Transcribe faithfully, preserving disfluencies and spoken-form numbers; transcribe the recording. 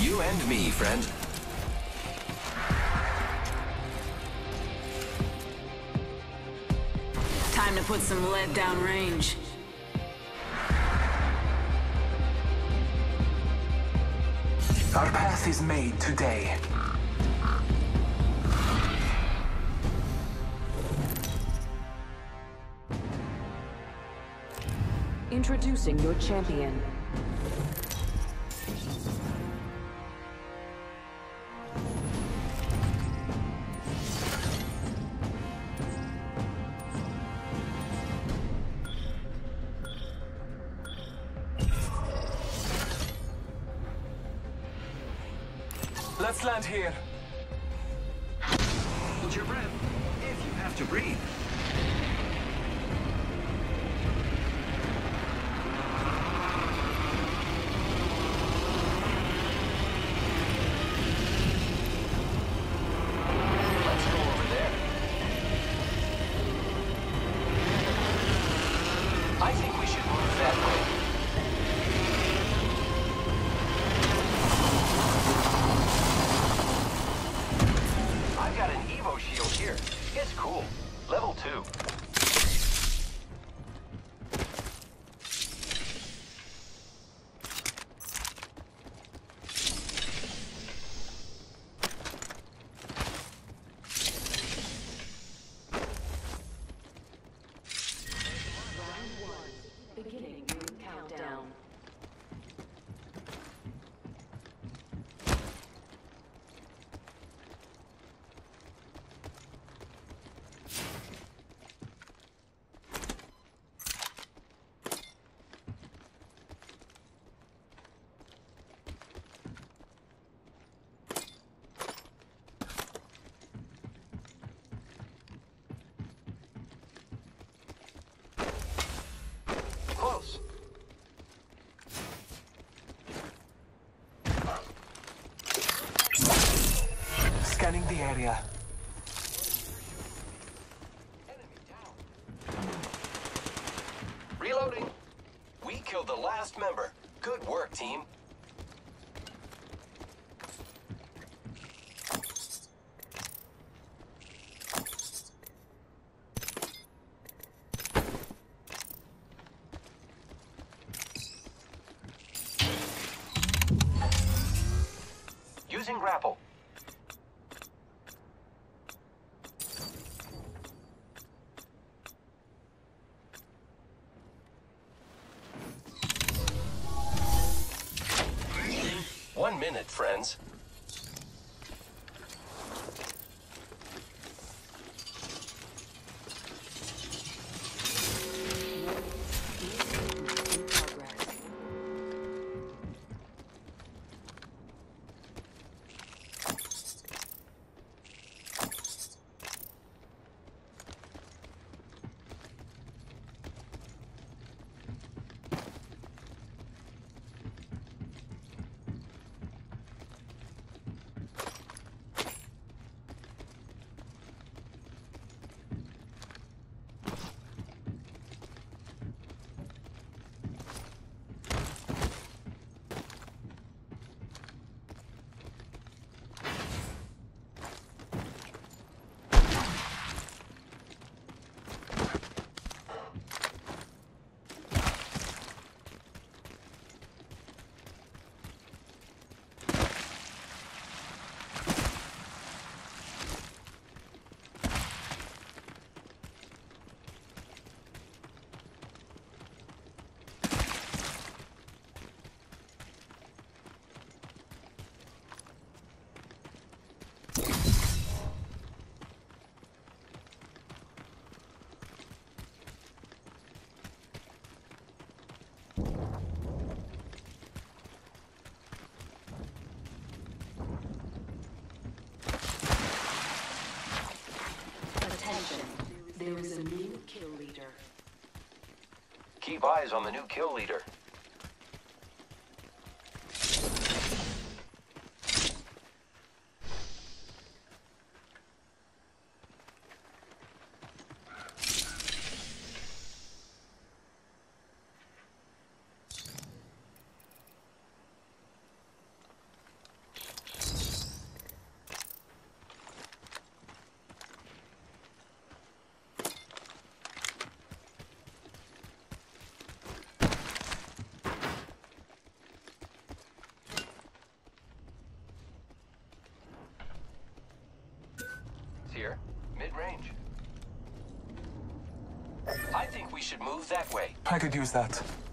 You and me, friend. Time to put some lead down range. Our path is made today. Introducing your champion. Let's land here. Hold your breath if you have to breathe. Let's go over there. I think we should move that way. Got an Evo shield here. It's cool. Level two. Round one. Beginning ring countdown. Close. Scanning the area. Enemy down. Reloading. We killed the last member. Good work, team. Using grapple. One minute, friends. There is a new kill leader. Keep eyes on the new kill leader. Mid-range. I think we should move that way. I could use that.